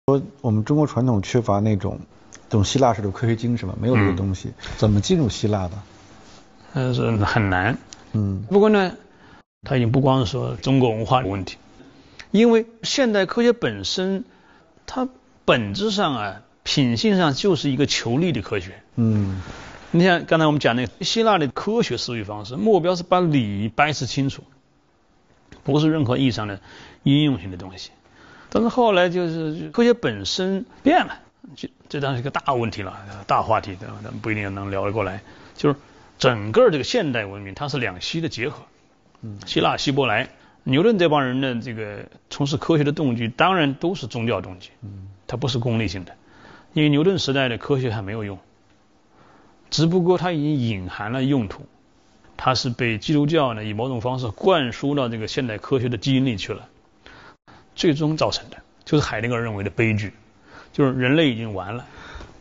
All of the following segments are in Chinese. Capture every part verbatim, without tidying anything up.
说我们中国传统缺乏那种这种希腊式的科学精神嘛，没有这个东西，嗯、怎么进入希腊的？ 但是很难。 嗯。 不过呢，它已经不光是说中国文化的问题，因为现代科学本身，它本质上啊，品性上就是一个求利的科学。 嗯。 你像刚才我们讲那个希腊的科学思维方式，目标是把理掰扯清楚，不是任何意义上的应用性的东西。但是后来就是科学本身变了，这这当然是个大问题了，大话题，咱们不一定能聊得过来。就是整个这个现代文明，它是两希的结合，嗯，希腊、希伯来、牛顿这帮人的这个从事科学的动机，当然都是宗教动机，嗯，它不是功利性的，因为牛顿时代的科学还没有用，只不过它已经隐含了用途，它是被基督教呢以某种方式灌输到这个现代科学的基因里去了。最终造成的就是海德格尔认为的悲剧，就是人类已经完了。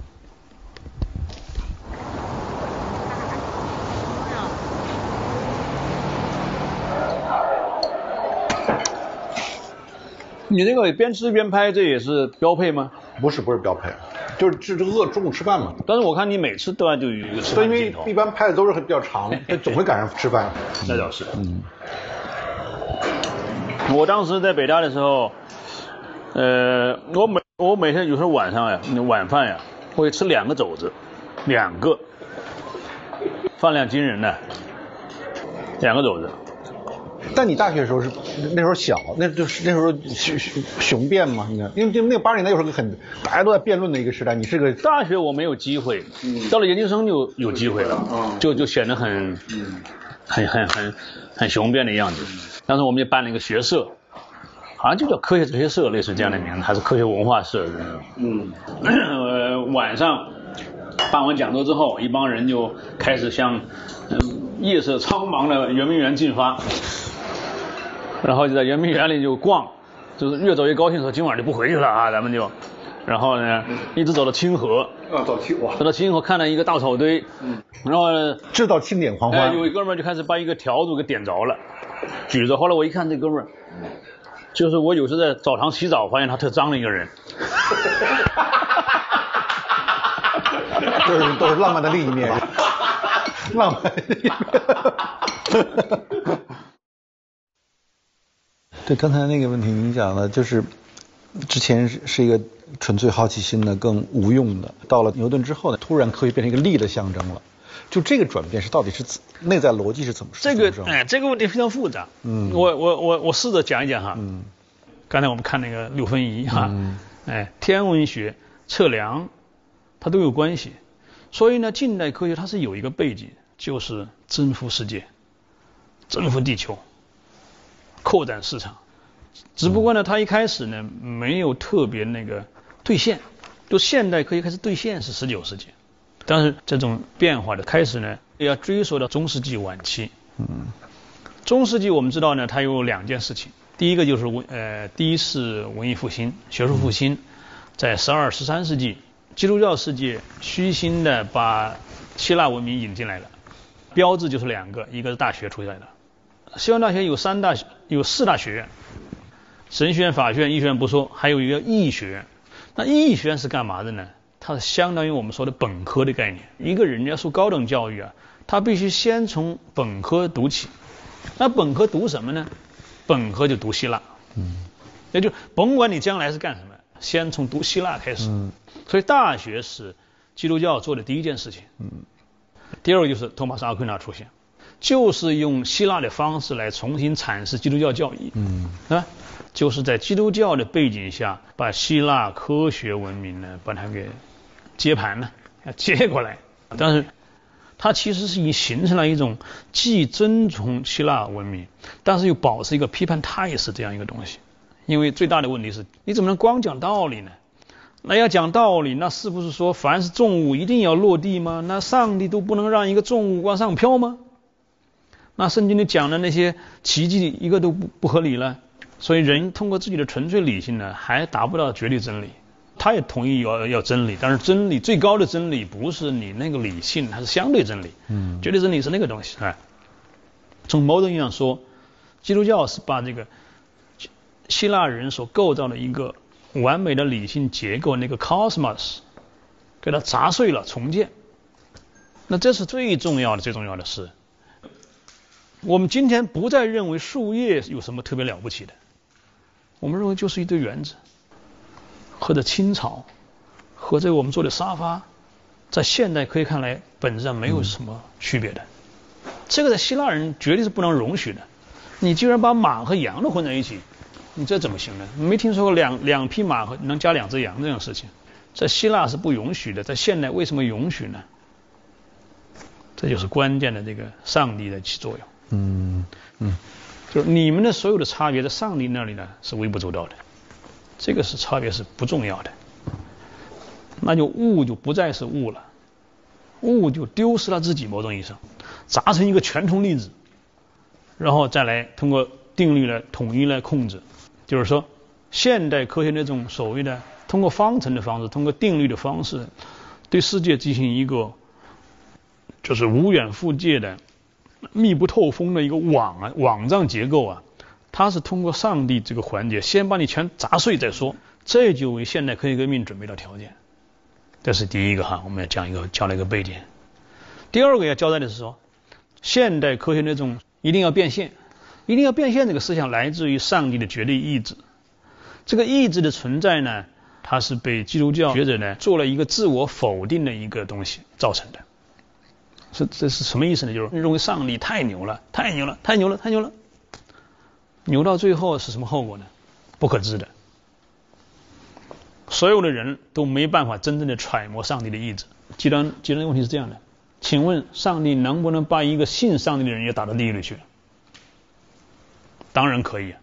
你这个边吃边拍，这也是标配吗？ 不是，不是标配，就是这这饿中午吃饭嘛。 但是我看你每次都要就有一个吃饭镜头。 因为一般拍的都是比较长，总会赶上吃饭。 那倒是。嗯。我当时在北大的时候，呃，我每我每天有时候晚上呀，晚饭呀，我会吃两个肘子，两个，饭量惊人的，两个肘子。 但你大学的时候是那时候小，那就是那时候雄雄雄辩嘛，你看，因为因为那个八十年代又是个很大家都在辩论的一个时代，你是个大学我没有机会，嗯、到了研究生就有机会了，嗯、就就显得很，嗯、很很很很雄辩的样子。当时我们就办了一个学社，好像就叫科学哲学社，类似这样的名字，还是科学文化社。嗯，呃，晚上办完讲座之后，一帮人就开始向、呃、夜色苍茫的圆明园进发，然后就在圆明园里就逛，就是越走越高兴，说今晚就不回去了啊，咱们就，然后呢，一直走到清河。 啊，走清哇， 走到清河看到一个稻草堆，嗯，然后呢， 制造庆典狂欢。 哎，有一哥们儿就开始把一个条子给点着了。举着，后来我一看这哥们儿，就是我有时在澡堂洗澡，发现他特脏的一个人。 都是都是浪漫的另一面，浪漫的另一面。 对，刚才那个问题您讲的，就是之前是是一个纯粹好奇心的、更无用的，到了牛顿之后呢，突然科学变成一个力的象征了。就这个转变是到底是内在逻辑是怎么？ 这个哎，这个问题非常复杂。嗯，我我我我试着讲一讲哈。嗯，刚才我们看那个六分仪哈，嗯、哎，天文学、测量，它都有关系。所以呢，近代科学它是有一个背景，就是征服世界、征服地球、扩展市场。只不过呢，它一开始呢没有特别那个兑现，就现代科学开始兑现是十九世纪。但是这种变化的开始呢，要追溯到中世纪晚期。嗯，中世纪我们知道呢，它有两件事情。第一个就是文呃，第一是文艺复兴、学术复兴，在十二、十三世纪，基督教世界虚心的把希腊文明引进来了。标志就是两个，一个是大学出来的。西方大学有三大有四大学院，神学院、法学院、医学院不说，还有一个医学院。那医学院是干嘛的呢？它是相当于我们说的本科的概念。一个人要受高等教育啊，他必须先从本科读起。那本科读什么呢？本科就读希腊。嗯，也就甭管你将来是干什么，先从读希腊开始。嗯，所以大学是基督教做的第一件事情。嗯，第二个就是托马斯·阿奎那出现，就是用希腊的方式来重新阐释基督教教义。嗯，啊。就是在基督教的背景下，把希腊科学文明呢，把它给接盘了，接过来。但是，它其实是已经形成了一种既遵从希腊文明，但是又保持一个批判态势这样一个东西。因为最大的问题是，你怎么能光讲道理呢？那要讲道理，那是不是说凡是重物一定要落地吗？那上帝都不能让一个重物往上飘吗？那圣经里讲的那些奇迹，一个都不不合理了。所以人通过自己的纯粹理性呢，还达不到绝对真理。他也同意要要真理，但是真理最高的真理不是你那个理性，它是相对真理。嗯，绝对真理是那个东西。哎，从某种意义上说，基督教是把这个希腊人所构造的一个完美的理性结构那个 cosmos 给它砸碎了重建。那这是最重要的最重要的事。我们今天不再认为树叶有什么特别了不起的，我们认为就是一堆原子或者青草和这个我们做的沙发，在现代科学看来本质上没有什么区别的。这个在希腊人绝对是不能容许的。你居然把马和羊都混在一起，你这怎么行呢？没听说过两两匹马和能加两只羊这种事情，在希腊是不允许的，在现代为什么允许呢？这就是关键的这个上帝的起作用。 嗯嗯， 就是你们的所有的差别在上帝那里呢是微不足道的，这个是差别是不重要的。那就物就不再是物了，物就丢失了自己某种意义上，砸成一个全通粒子，然后再来通过定律来统一来控制。就是说现代科学那种所谓的通过方程的方式，通过定律的方式对世界进行一个就是无远弗届的密不透风的一个网啊网状结构啊，它是通过上帝这个环节先把你全砸碎再说，这就为现代科学革命准备了条件。这是第一个哈，我们要讲一个讲了一个背景。第二个要交代的是说，现代科学那种一定要变现，一定要变现这个思想来自于上帝的绝对意志。这个意志的存在呢，它是被基督教学者呢做了一个自我否定的一个东西造成的。是这是什么意思呢？就是认为上帝太牛了，太牛了，太牛了，太牛了，牛到最后是什么后果呢？不可知的。所有的人都没办法真正的揣摩上帝的意志。既然既然问题是这样的，请问上帝能不能把一个信上帝的人也打到地狱里去？当然可以啊。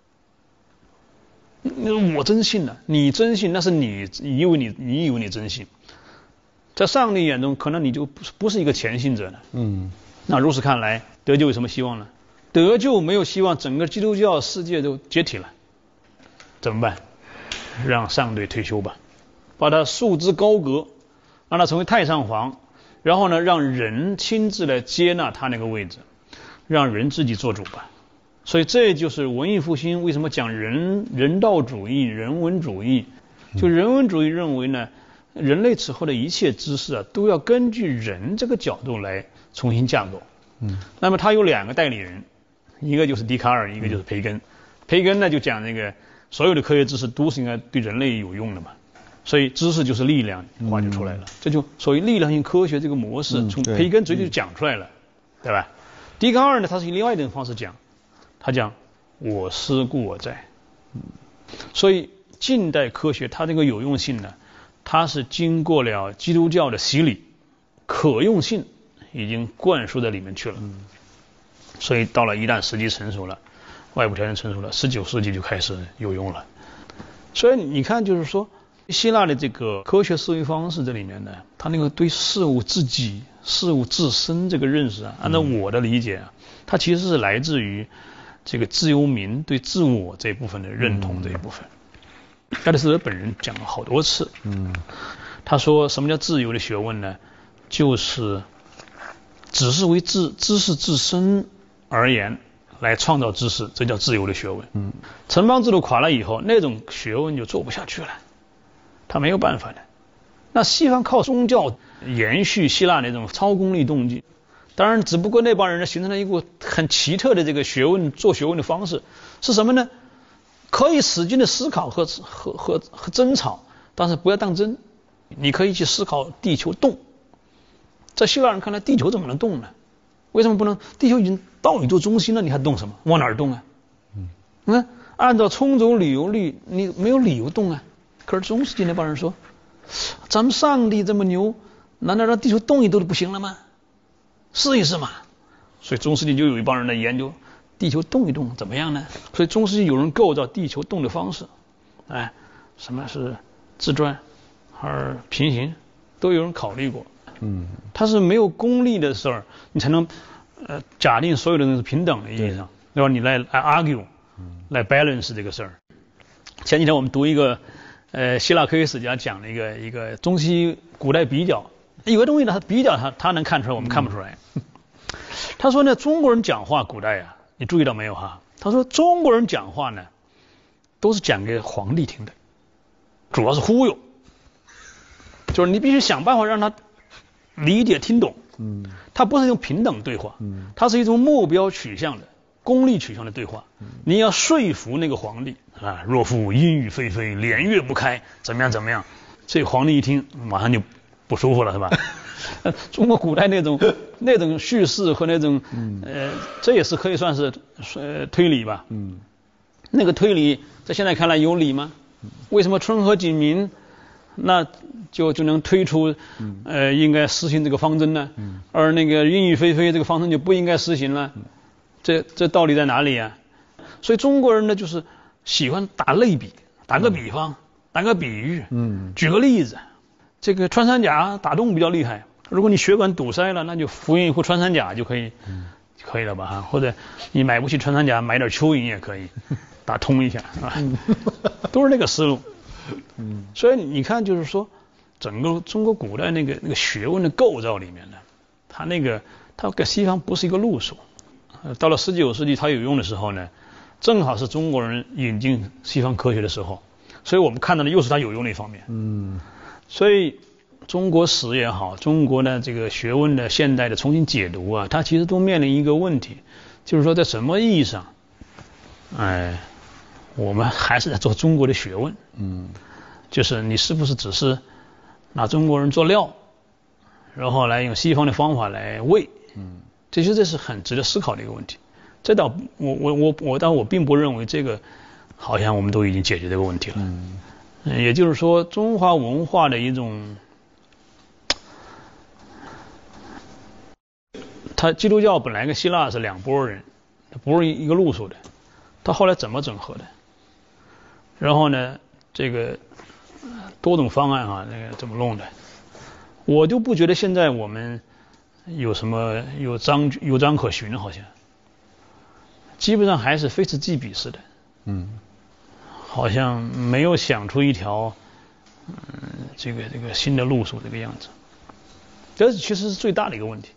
我真信了，你真信，那是你你以为你你以为你真信，在上帝眼中可能你就不是不是一个前信者了。 嗯， 那如此看来，得救有什么希望呢？得救没有希望，整个基督教世界都解体了，怎么办？让上帝退休吧，把他束之高阁，让他成为太上皇，然后呢，让人亲自来接纳他那个位置，让人自己做主吧。所以这就是文艺复兴为什么讲人人道主义、人文主义。就人文主义认为呢，人类此后的一切知识啊，都要根据人这个角度来重新架构。嗯，那么他有两个代理人，一个就是笛卡尔，一个就是培根。培根呢就讲那个所有的科学知识都是应该对人类有用的嘛，所以知识就是力量，话就出来了。嗯、这就所谓力量性科学这个模式，从培根嘴里就讲出来了，嗯、对吧？笛卡尔呢，他是以另外一种方式讲，他讲我思故我在。嗯，所以近代科学它这个有用性呢，它是经过了基督教的洗礼，可用性已经灌输在里面去了。嗯，所以到了一旦时机成熟了，外部条件成熟了，十九世纪就开始有用了。所以你看，就是说希腊的这个科学思维方式这里面呢，它那个对事物自己、事物自身这个认识啊，按照我的理解啊，它其实是来自于这个自由民对自我这一部分的认同这一部分。亚里士多德本人讲了好多次，嗯，他说什么叫自由的学问呢？就是只是为知知识自身而言来创造知识，这叫自由的学问。嗯，城邦制度垮了以后，那种学问就做不下去了，他没有办法的。那西方靠宗教延续希腊那种超功利动机，当然只不过那帮人呢形成了一个很奇特的这个学问做学问的方式，是什么呢？可以使劲的思考和和和和争吵，但是不要当真。你可以去思考地球动，在希腊人看来，地球怎么能动呢？为什么不能？地球已经到宇宙中心了，你还动什么？往哪儿动啊？嗯，嗯，按照充足理由律，你没有理由动啊。可是中世纪那帮人说，咱们上帝这么牛，难道让地球动一动都不行了吗？试一试嘛。所以中世纪就有一帮人来研究地球动一动怎么样呢？所以中世纪有人构造地球动的方式，哎，什么是自转，还是平行，都有人考虑过。嗯，它是没有功利的事儿，你才能呃假定所有的人是平等的意义上，对吧？你来来 argue， 来 balance 这个事儿。前几天我们读一个呃希腊科学史家讲了一个一个中西古代比较，有个东西呢，他比较他他能看出来，我们看不出来。嗯、他说呢，中国人讲话古代呀、啊，你注意到没有哈？他说中国人讲话呢，都是讲给皇帝听的。 主要是忽悠，就是你必须想办法让他理解听懂。嗯，它不是一种平等对话，嗯，它是一种目标取向的、功利取向的对话。嗯，你要说服那个皇帝啊，若父阴雨霏霏，连月不开，怎么样怎么样？这皇帝一听，马上就不舒服了，是吧？中国古代那种那种叙事和那种，呃，这也是可以算是呃推理吧。嗯，那个推理在现在看来有理吗？为什么春和景明？那就就能推出，呃，应该实行这个方针呢？嗯、而那个阴雨霏霏这个方针就不应该实行了。嗯、这这道理在哪里啊？所以中国人呢，就是喜欢打类比，打个比方，嗯、打个比喻，嗯，举个例子。这个穿山甲打洞比较厉害，如果你血管堵塞了，那就服用一壶穿山甲就可以，嗯、可以了吧？哈，或者你买不起穿山甲，买点蚯蚓也可以，打通一下啊，都是那个思路。嗯，所以你看，就是说，整个中国古代那个那个学问的构造里面呢，它那个它跟西方不是一个路数。呃，到了十九世纪它有用的时候呢，正好是中国人引进西方科学的时候，所以我们看到的又是它有用的一方面。嗯，所以中国史也好，中国的这个学问的现代的重新解读啊，它其实都面临一个问题，就是说在什么意义上，哎。我们还是在做中国的学问，嗯，就是你是不是只是拿中国人做料，然后来用西方的方法来喂，嗯，其实这是很值得思考的一个问题。这倒我我我我，但我并不认为这个好像我们都已经解决这个问题了，嗯，也就是说中华文化的一种，它基督教本来跟希腊是两拨人，它不是一个路数的，它后来怎么整合的？然后呢，这个多种方案啊，那个怎么弄的？我就不觉得现在我们有什么有章有章可循，好像基本上还是非此即彼似的。嗯，好像没有想出一条嗯这个这个新的路数这个样子。这其实是最大的一个问题。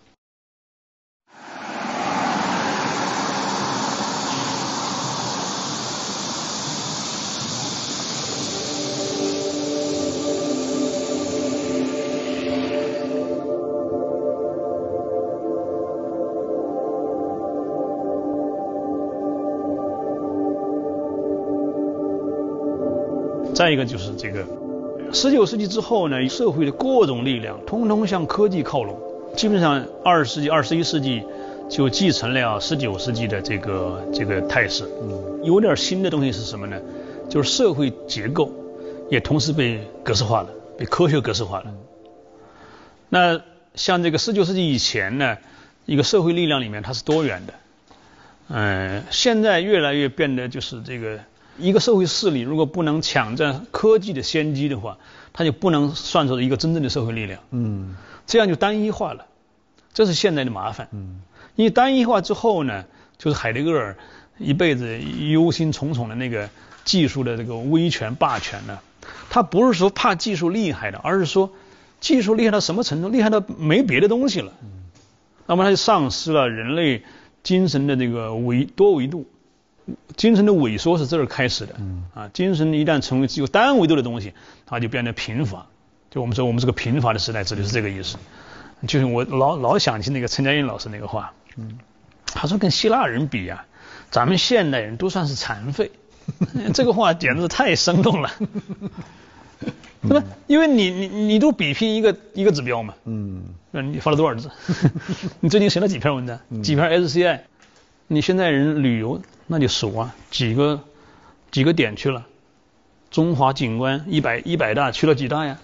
再一个就是这个，十九世纪之后呢，社会的各种力量通通向科技靠拢，基本上二十世纪、二十一世纪就继承了十九世纪的这个这个态势。嗯，有点新的东西是什么呢？就是社会结构也同时被格式化了，被科学格式化了。那像这个十九世纪以前呢，一个社会力量里面它是多元的，嗯、呃，现在越来越变得就是这个。一个社会势力如果不能抢占科技的先机的话，它就不能算作一个真正的社会力量。嗯，这样就单一化了，这是现在的麻烦。嗯，因为单一化之后呢，就是海德格尔一辈子忧心忡忡的那个技术的这个威权霸权呢，他不是说怕技术厉害的，而是说技术厉害到什么程度，厉害到没别的东西了。嗯，那么他就丧失了人类精神的这个维多维度。精神的萎缩是这儿开始的，啊，精神一旦成为只有单维度的东西，它就变得贫乏。就我们说我们是个贫乏的时代，指的是这个意思。就是我老老想起那个陈嘉映老师那个话，嗯，他说跟希腊人比啊，咱们现代人都算是残废。这个话简直是太生动了，对吧？因为你你你都比拼一个一个指标嘛，嗯，你发了多少字？你最近写了几篇文章？几篇 S C I？ 你现在人旅游那就数啊，几个几个点去了？中华景观一百一百大去了几大呀？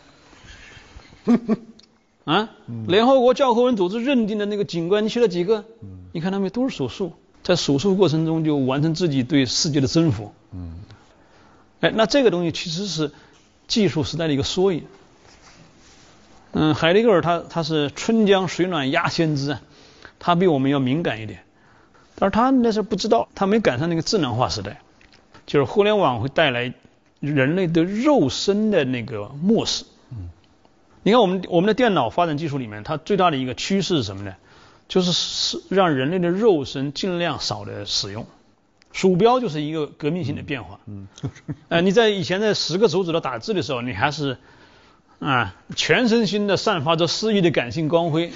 啊，联合国教科文组织认定的那个景观去了几个？你看他们都是数数，在数数过程中就完成自己对世界的征服。嗯，哎，那这个东西其实是技术时代的一个缩影。嗯，海德格尔他他是春江水暖鸭先知啊，他比我们要敏感一点。但是他那时候不知道，他没赶上那个智能化时代，就是互联网会带来人类的肉身的那个漠视。嗯，你看我们我们的电脑发展技术里面，它最大的一个趋势是什么呢？就是让人类的肉身尽量少的使用， 鼠标就是一个革命性的变化。嗯，呃，你在以前在十个手指头打字的时候，你还是啊全身心的散发着诗意的感性光辉。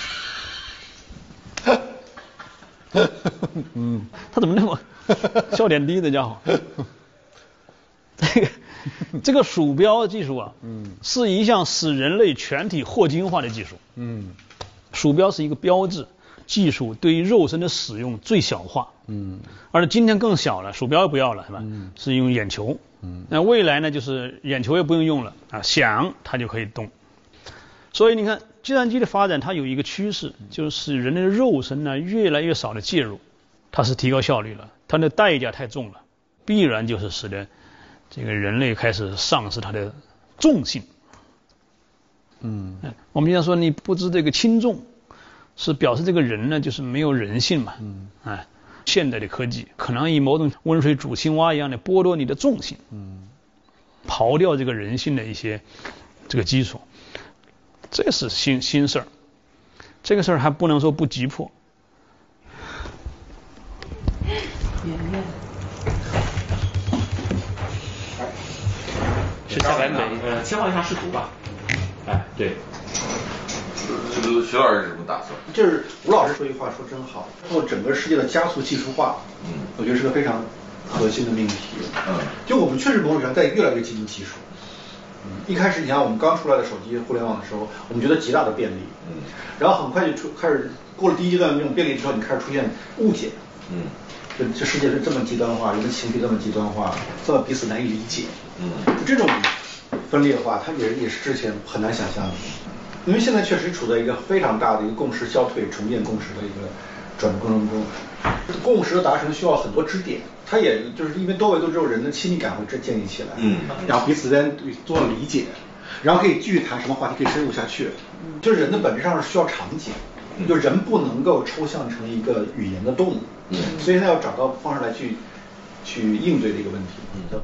嗯，他怎么那么笑点低的家伙？这个这个鼠标技术啊，嗯，是一项使人类全体霍金化的技术。嗯，鼠标是一个标志，技术对于肉身的使用最小化。嗯，而今天更小了，鼠标也不要了，是吧？嗯，是用眼球。嗯，那未来呢，就是眼球也不用用了啊，想它就可以动。所以你看，计算机的发展它有一个趋势，就是人类的肉身呢越来越少的介入，它是提高效率了，它的代价太重了，必然就是使得这个人类开始丧失它的重性。嗯，我们经常说你不知这个轻重，是表示这个人呢就是没有人性嘛。嗯，哎，现代的科技可能以某种温水煮青蛙一样的剥夺你的重性，嗯，刨掉这个人性的一些这个基础。这是新新事儿，这个事儿还不能说不急迫。 是下版本，呃，切换一下视图吧。哎，对。 这个徐老师是怎么打算？ 就是吴老师说一句话说真好，做整个世界的加速技术化，嗯，我觉得是个非常核心的命题。嗯，就我们确实某种程度上在越来越接近技术。一开始你看我们刚出来的手机互联网的时候，我们觉得极大的便利，嗯，然后很快就出开始过了第一阶段的这种便利之后，你开始出现误解，嗯，这这世界是这么极端化，人的情绪这么极端化，这么彼此难以理解，嗯，这种分裂化，它也也是之前很难想象的，因为现在确实处在一个非常大的一个共识消退、重建共识的一个转折过程中，共识的达成需要很多支点。它也就是因为多维度之后，人的亲密感会建立起来，嗯，然后彼此之间做理解，然后可以继续谈什么话题，可以深入下去。就是人的本质上是需要场景，就人不能够抽象成一个语言的动物，嗯，所以他要找到方式来去去应对这个问题。嗯，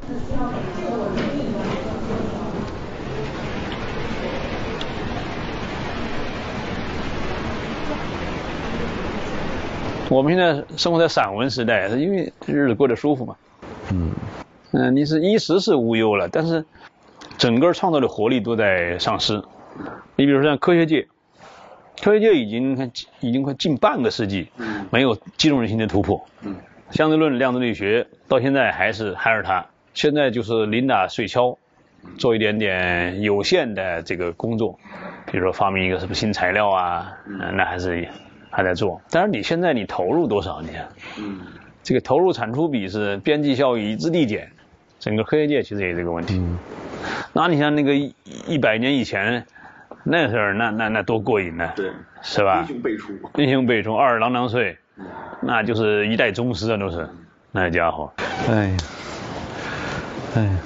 我们现在生活在散文时代，因为日子过得舒服嘛。嗯，嗯、呃，你是衣食是无忧了，但是整个创造的活力都在丧失。你比如说像科学界，科学界已经已经快近半个世纪没有击中人心的突破。嗯，相对论、量子力学到现在还是还是它，现在就是临打碎敲，做一点点有限的这个工作，比如说发明一个什么新材料啊，嗯、那还是。还在做，但是你现在你投入多少？你看，嗯，这个投入产出比是边际效益一直递减，整个科学界其实也有这个问题。嗯，那你像那个一百年以前那事儿，那那那多过瘾呢， 对， 是吧？ 英雄辈出， 英雄辈出，二郎当岁，嗯，那就是一代宗师啊，都是那家伙。哎呀，哎呀，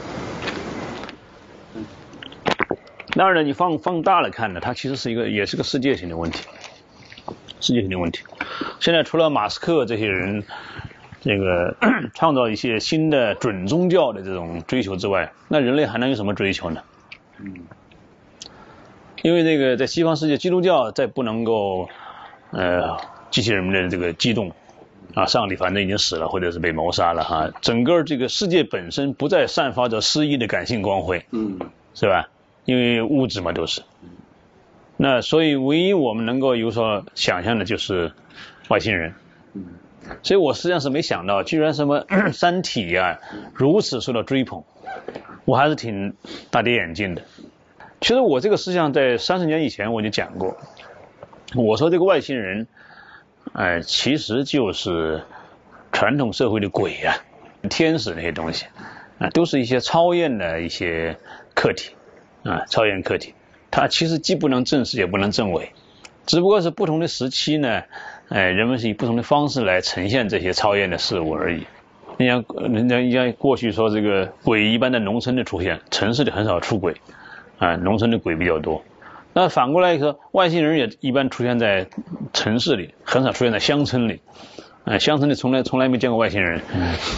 当然了，你放放大了看呢，它其实是一个也是个世界性的问题。世界性的问题，现在除了马斯克这些人，这个创造一些新的准宗教的这种追求之外，那人类还能有什么追求呢？嗯，因为这个在西方世界，基督教再不能够呃激起人们的这个激动啊，上帝反正已经死了，或者是被谋杀了哈，整个这个世界本身不再散发着诗意的感性光辉，嗯，是吧？因为物质嘛都是。那所以唯一我们能够有所想象的就是外星人，所以我实际上是没想到居然什么三体啊如此受到追捧，我还是挺大跌眼镜的。其实我这个思想在三十年以前我就讲过，我说这个外星人呃其实就是传统社会的鬼啊天使那些东西啊，都是一些超验的一些课题啊，超验课题。它其实既不能证实也不能证伪，只不过是不同的时期呢，呃，人们是以不同的方式来呈现这些超验的事物而已。你像人家人家过去说这个鬼一般的农村的出现，城市里很少出鬼，啊、呃，农村的鬼比较多。那反过来说，外星人也一般出现在城市里，很少出现在乡村里，啊、呃，乡村里从来从来没见过外星人。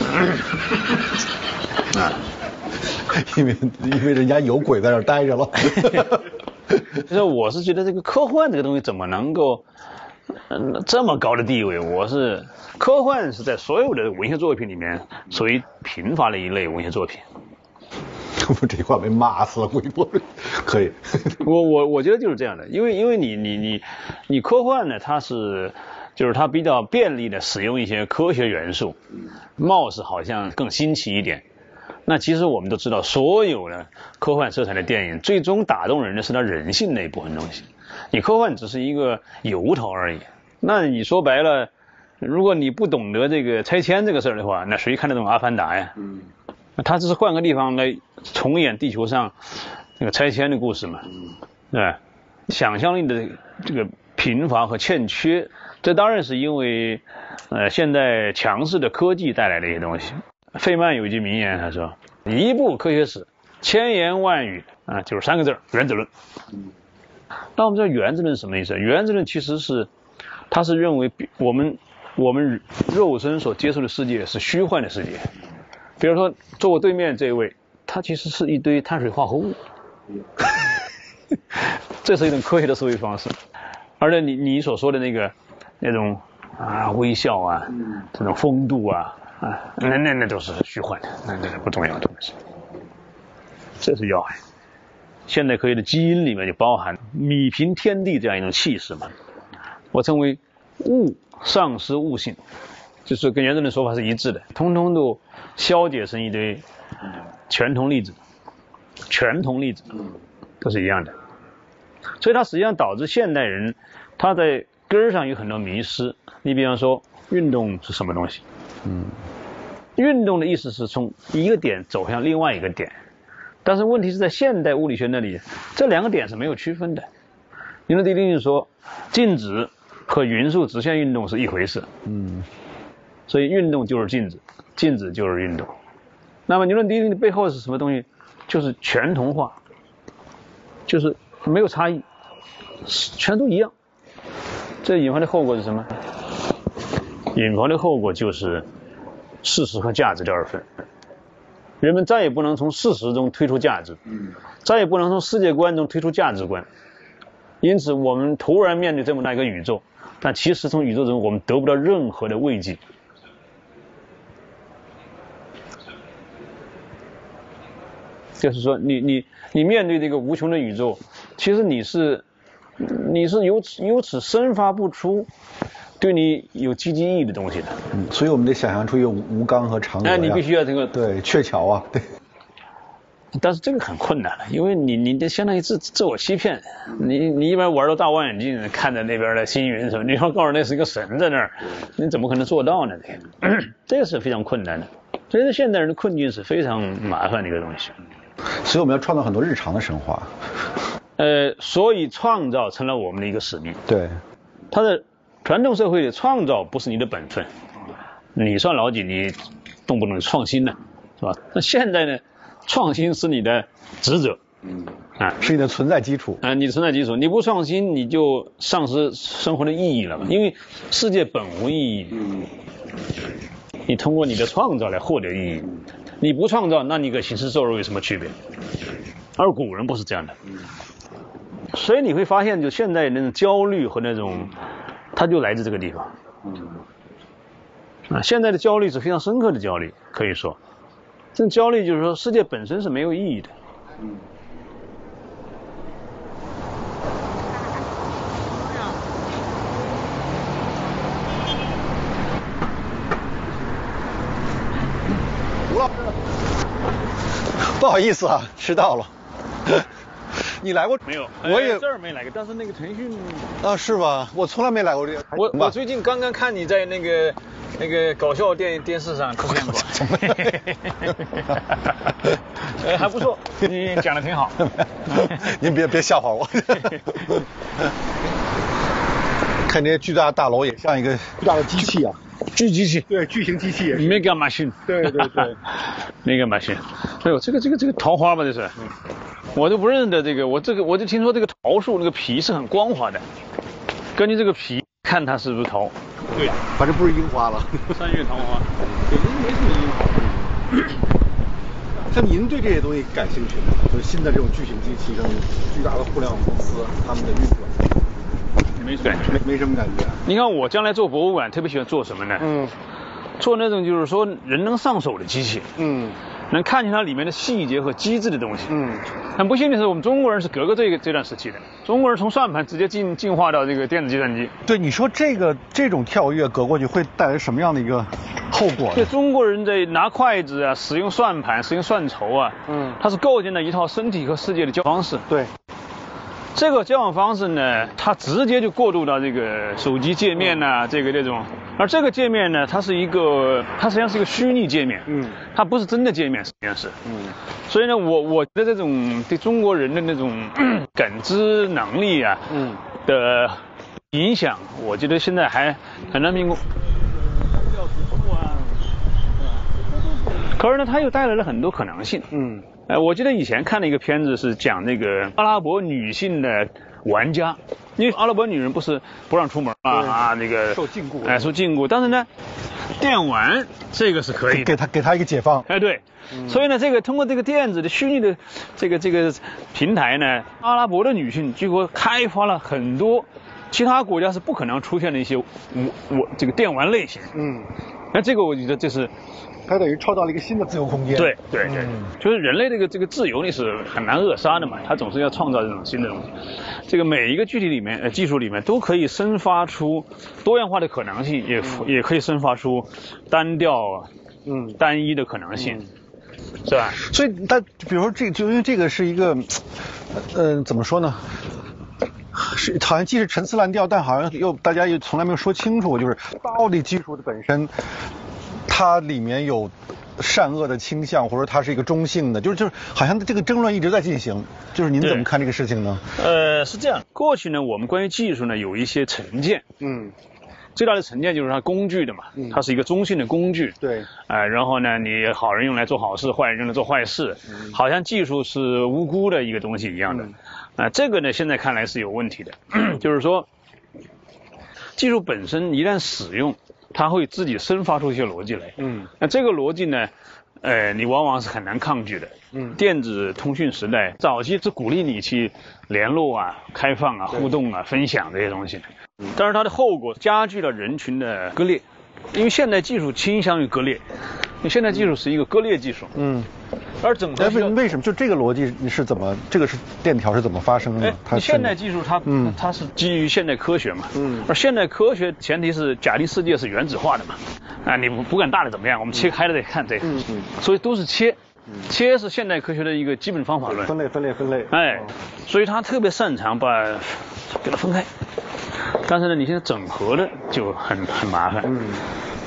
啊。因为因为人家有鬼在那儿待着了。 就是我是觉得这个科幻这个东西怎么能够嗯，这么高的地位，我是科幻是在所有的文学作品里面属于贫乏的一类文学作品。 我这句话被骂死了，微博可以。 我我我觉得就是这样的，因为因为你你你你科幻呢，它是就是它比较便利的使用一些科学元素，貌似好像更新奇一点。那其实我们都知道，所有的科幻色彩的电影，最终打动人的是它人性那一部分东西。你科幻只是一个由头而已。那你说白了，如果你不懂得这个拆迁这个事儿的话，那谁看得懂《阿凡达》呀？嗯。他只是换个地方来重演地球上那个拆迁的故事嘛，对吧？想象力的这个贫乏和欠缺，这当然是因为呃现在强势的科技带来的一些东西。费曼有一句名言，他说：“一部科学史，千言万语啊，就是三个字儿——原子论。”那我们知道原子论是什么意思？原子论其实是，它是认为我们我们肉身所接触的世界是虚幻的世界。比如说，坐我对面这位，他其实是一堆碳水化合物，这是一种科学的思维方式。而且你你所说的那个那种啊微笑啊，这种风度啊啊，那那那都是虚幻的，那那是不重要的东西。这是要害。现代科学的基因里面就包含米平天地这样一种气势嘛。我称为物丧失物性。就是跟原子论说法是一致的，通通都消解成一堆全同粒子，全同粒子都是一样的，所以它实际上导致现代人他在根儿上有很多迷失。你比方说，运动是什么东西？嗯，运动的意思是从一个点走向另外一个点，但是问题是在现代物理学那里，这两个点是没有区分的。牛顿第一定律说，静止和匀速直线运动是一回事。嗯。所以运动就是静止，静止就是运动。那么牛顿第一定律背后是什么东西？就是全同化，就是没有差异，全都一样。这引发的后果是什么？引发的后果就是事实和价值的二分。人们再也不能从事实中推出价值，再也不能从世界观中推出价值观。因此，我们突然面对这么大一个宇宙，但其实从宇宙中我们得不到任何的慰藉。就是说你，你你你面对这个无穷的宇宙，其实你是你是由此由此生发不出对你有积极意义的东西的。 嗯，所以我们得想象出一个吴刚和嫦娥。 哎，你必须要这个对鹊桥啊，对。 但是这个很困难了，因为你你这相当于自自我欺骗。你你一般玩到大望远镜，看着那边的星云什么，你要告诉那是一个神在那儿，你怎么可能做到呢？这个这个是非常困难的。所以现代人的困境是非常麻烦的一个东西。 所以我们要创造很多日常的神话。 呃，所以创造成了我们的一个使命。 对。 他的传统社会里，创造不是你的本分，你算老几？你动不动创新呢，是吧？那现在呢，创新是你的职责，嗯啊， 是你的存在基础啊，你的存在基础。你不创新，你就丧失生活的意义了嘛。因为世界本无意义，嗯，你通过你的创造来获得意义。你不创造，那你跟行尸走肉有什么区别？而古人不是这样的，所以你会发现，就现在那种焦虑和那种，它就来自这个地方。啊，现在的焦虑是非常深刻的焦虑，可以说，这种焦虑就是说，世界本身是没有意义的。 不好意思啊，迟到了。你来过没有？ 我也这儿没来过，但是那个腾讯啊，是吧？我从来没来过这个。 我我最近刚刚看你在那个那个搞笑电电视上出现过。呃，还不错，你讲的挺好。 您别别笑话我。看这些巨大的大楼也像一个巨大的机器啊。 巨机器， 对，巨型机器也是。 Mega machine， 对对对 ，Mega machine。哎呦，这个这个这个桃花吧，这是，嗯、我都不认得这个，我这个我就听说这个桃树那个皮是很光滑的，根据这个皮看它是不是桃。 对，反正不是樱花了。 三月桃花，北京没什么樱花。像您对这些东西感兴趣吗？就是新的这种巨型机器跟巨大的互联网公司他们的运转。 没什么感觉， 没没什么感觉。 你看我将来做博物馆，特别喜欢做什么呢？嗯，做那种就是说人能上手的机器，嗯，能看见它里面的细节和机制的东西，嗯。很不幸的是，我们中国人是隔个这个这段时期的，中国人从算盘直接进进化到这个电子计算机。 对，你说这个这种跳跃隔过去会带来什么样的一个后果？ 对，中国人在拿筷子啊，使用算盘，使用算筹啊，嗯，它是构建了一套身体和世界的交往方式。 对。 这个交往方式呢，它直接就过渡到这个手机界面呐、啊，这个这种，而这个界面呢，它是一个，它实际上是一个虚拟界面，嗯，它不是真的界面，实际上是，嗯，所以呢，我我觉得这种对中国人的那种感知能力啊，嗯的影响，我觉得现在还很难评估。可是呢，它又带来了很多可能性，嗯。哎，我记得以前看了一个片子，是讲那个阿拉伯女性的玩家，因为阿拉伯女人不是不让出门嘛，啊，那个受禁锢， 哎，受禁锢。但是呢，电玩这个是可以的， 给他给他一个解放。 哎，对，嗯、所以呢，这个通过这个电子的虚拟的这个这个平台呢，阿拉伯的女性结果开发了很多其他国家是不可能出现的一些我我这个电玩类型。嗯，那这个我觉得这是。 它等于创造了一个新的自由空间。 对对对，嗯、就是人类这个这个自由你是很难扼杀的嘛，它总是要创造这种新的东西。这个每一个具体里面呃技术里面都可以生发出多样化的可能性，也、嗯、也可以生发出单调嗯单一的可能性，嗯、是吧？ 所以但比如说这就因为这个是一个呃怎么说呢？是好像既是陈词滥调，但好像又大家又从来没有说清楚，就是到底技术的本身。它里面有善恶的倾向，或者它是一个中性的，就是就是好像这个争论一直在进行。就是您怎么看这个事情呢？ 呃，是这样。过去呢，我们关于技术呢有一些成见，嗯，最大的成见就是它工具的嘛，嗯、它是一个中性的工具。 对。 呃，然后呢，你好人用来做好事，坏人用来做坏事，嗯、好像技术是无辜的一个东西一样的。啊、嗯呃，这个呢，现在看来是有问题的，就是说，技术本身一旦使用。它会自己生发出一些逻辑来，嗯，那这个逻辑呢，呃，你往往是很难抗拒的，嗯，电子通讯时代早期是鼓励你去联络啊、开放啊、互动啊、分享这些东西，嗯，但是它的后果加剧了人群的割裂，因为现代技术倾向于割裂，因为现代技术是一个割裂技术，嗯，而整个为为什么就这个逻辑你是怎么这个是链条是怎么发生的？ 它现代技术它嗯它是基于现代科学嘛，嗯，而现代科学前提是假定世界是原子化的嘛，啊你不管大的怎么样，我们切开了再看这个，嗯嗯，所以都是切，切是现代科学的一个基本方法论， 分类分类分类， 哎，所以他特别擅长把给它分开。但是呢，你现在整合的就很很麻烦。嗯，